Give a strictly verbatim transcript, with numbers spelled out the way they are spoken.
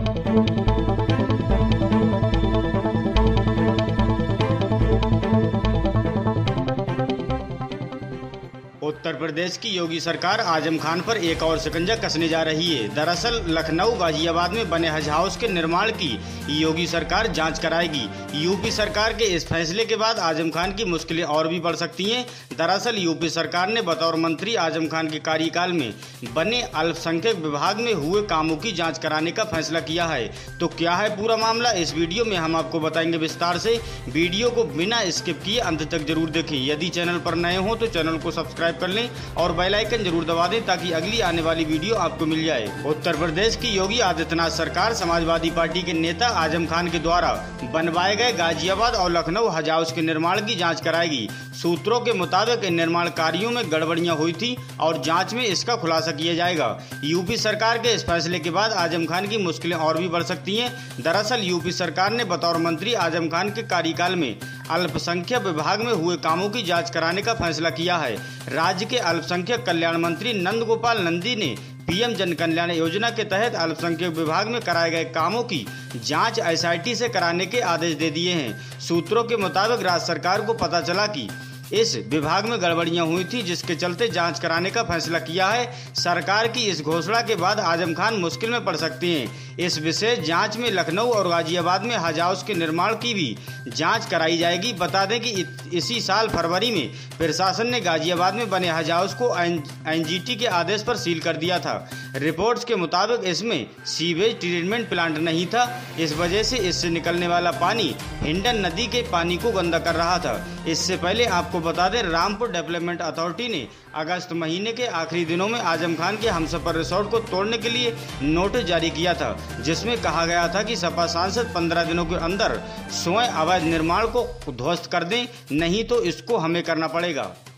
उत्तर प्रदेश की योगी सरकार आजम खान पर एक और शिकंजा कसने जा रही है। दरअसल लखनऊ गाजियाबाद में बने हज हाउस के निर्माण की योगी सरकार जांच कराएगी। यूपी सरकार के इस फैसले के बाद आजम खान की मुश्किलें और भी बढ़ सकती हैं। दरअसल यूपी सरकार ने बतौर मंत्री आजम खान के कार्यकाल में बने अल्पसंख्यक विभाग में हुए कामों की जाँच कराने का फैसला किया है। तो क्या है पूरा मामला, इस वीडियो में हम आपको बताएंगे विस्तार से। वीडियो को बिना स्किप किए अंत तक जरूर देखें। यदि चैनल पर नए हो तो चैनल को सब्सक्राइब कर लें और बेल आइकन जरूर दबा दें ताकि अगली आने वाली वीडियो आपको मिल जाए। उत्तर प्रदेश की योगी आदित्यनाथ सरकार समाजवादी पार्टी के नेता आजम खान के द्वारा बनवाए गए गाजियाबाद और लखनऊ हज हाउस के निर्माण की जांच कराएगी। सूत्रों के मुताबिक इन निर्माण कार्यों में गड़बड़ियां हुई थी और जांच में इसका खुलासा किया जाएगा। यूपी सरकार के इस फैसले के बाद आजम खान की मुश्किलें और भी बढ़ सकती हैं। दरअसल यूपी सरकार ने बतौर मंत्री आजम खान के कार्यकाल में अल्पसंख्यक विभाग में हुए कामों की जांच कराने का फैसला किया है। राज्य के अल्पसंख्यक कल्याण मंत्री नंद गोपाल नंदी ने पीएम जन कल्याण योजना के तहत अल्पसंख्यक विभाग में कराए गए कामों की जांच एसआईटी से कराने के आदेश दे दिए हैं। सूत्रों के मुताबिक राज्य सरकार को पता चला कि इस विभाग में गड़बड़ियां हुई थी, जिसके चलते जांच कराने का फैसला किया है। सरकार की इस घोषणा के बाद आजम खान मुश्किल में पड़ सकते हैं। इस विशेष जांच में लखनऊ और गाजियाबाद में हज हाउस के निर्माण की भी जांच कराई जाएगी। बता दें कि इसी साल फरवरी में प्रशासन ने गाजियाबाद में बने हज हाउस को एनजीटी के आदेश पर सील कर दिया था। रिपोर्ट्स के मुताबिक इसमें सीवेज ट्रीटमेंट प्लांट नहीं था। इस वजह से इससे निकलने वाला पानी हिंडन नदी के पानी को गंदा कर रहा था। इससे पहले आपको बता दें, रामपुर डेवलपमेंट अथॉरिटी ने अगस्त महीने के आखिरी दिनों में आजम खान के हमसफर रिसोर्ट को तोड़ने के लिए नोटिस जारी किया था, जिसमें कहा गया था कि सपा सांसद पंद्रह दिनों के अंदर स्वयं अवैध निर्माण को ध्वस्त कर दें, नहीं तो इसको हमें करना पड़ेगा।